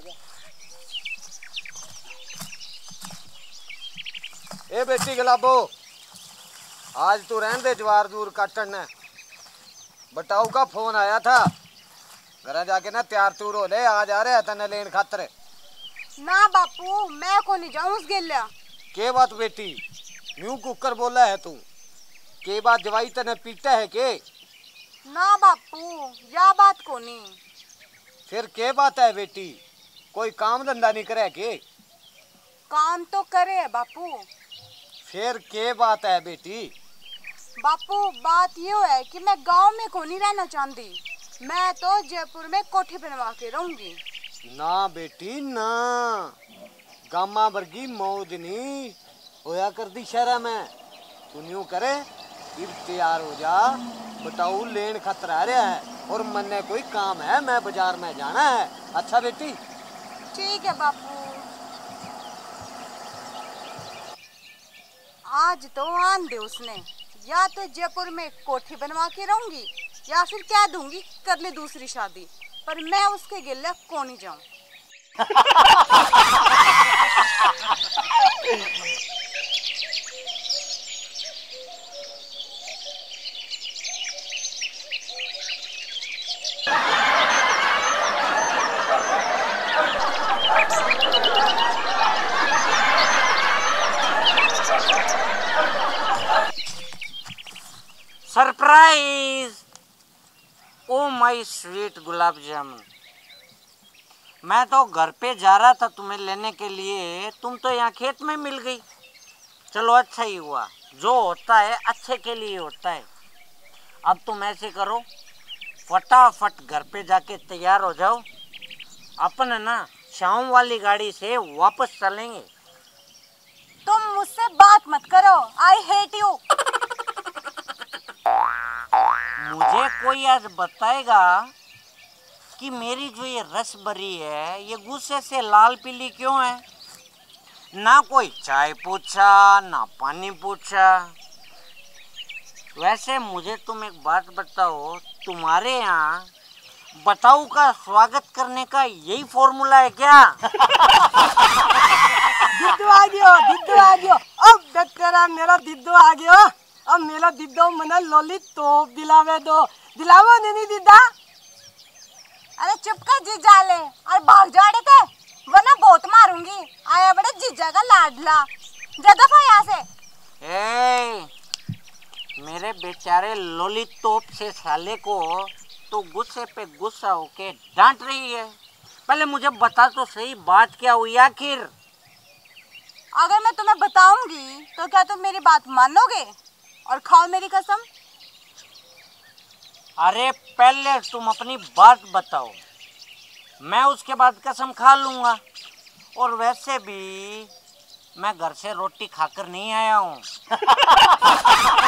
ए बेटी गुलाबो, आज तू रहने दे ज्वार दूर काटन ने। बताऊ का फोन आया था, घर जाके ना तैयार तूर हो ले, आज आ रहे तने लेन खातर। ना बापू, मैं को नहीं जाऊं उस गिल्ला। के बात बेटी, न्यू कुकर बोला है तू? के बात जवाई तने पीटा है के? ना बापू, या बात को नहीं। फिर के बात है बेटी, कोई काम धंधा नहीं करे के? काम तो करे है बापू। फिर के बात है बेटी? बापू बात ये है कि मैं गांव में को नहीं रहना चाहती, मैं तो जयपुर में कोठी बनवा के रहूंगी। ना बेटी ना, गामा वर्गी मौज नहीं होया कर दी शहर में। तू न्यू करे, फिर तैयार हो जा। बताऊ लेन खतर आ रहा है और मन्ने कोई काम है, मैं बाजार में जाना है। अच्छा बेटी? ठीक है बापू। आज तो आन दे उसने, या तो जयपुर में कोठी बनवा के रहूंगी या फिर क्या दूंगी कर ले दूसरी शादी, पर मैं उसके गिले को नहीं जाऊं। Surprise! Oh my sweet gulab jamun, मैं तो घर पे जा रहा था तुम्हें लेने के लिए, तुम तो यहाँ खेत में मिल गई। चलो अच्छा ही हुआ, जो होता है अच्छे के लिए होता है। अब तुम ऐसे करो, फटाफट घर पे जाके तैयार हो जाओ, अपन है ना शाम वाली गाड़ी से वापस चलेंगे। तुम मुझसे बात मत करो, आई हेट यू। मुझे कोई आज बताएगा कि मेरी जो ये रसभरी है ये गुस्से से लाल पीली क्यों है? ना कोई चाय पूछा ना पानी पूछा। वैसे मुझे तुम एक बात बताओ, तुम्हारे यहाँ बताऊ का स्वागत करने का यही फॉर्मूला है क्या? दिद्दू आ गयो, दिद्दू आ गयो। अब बेचारा मेरा दिद्दू आ गयो। अब मेरा दिद्दू मना लोली तोप दिलावे दो, दिलावो नहीं दिद्दा। अरे चुप कर जीजा ले, अरे भाग जाड़े थे वरना बहुत मारूंगी। आया बड़े जीजा का लाडला, जा दफा यहाँ से। मेरे बेचारे लोली तोप से साले को तो गुस्से पे गुस्सा होके डांट रही है। पहले मुझे बता तो सही, बात क्या हुई आखिर? अगर मैं तुम्हें बताऊंगी तो क्या तुम मेरी बात मानोगे और खाओ मेरी कसम? अरे पहले तुम अपनी बात बताओ, मैं उसके बाद कसम खा लूंगा। और वैसे भी मैं घर से रोटी खाकर नहीं आया हूँ।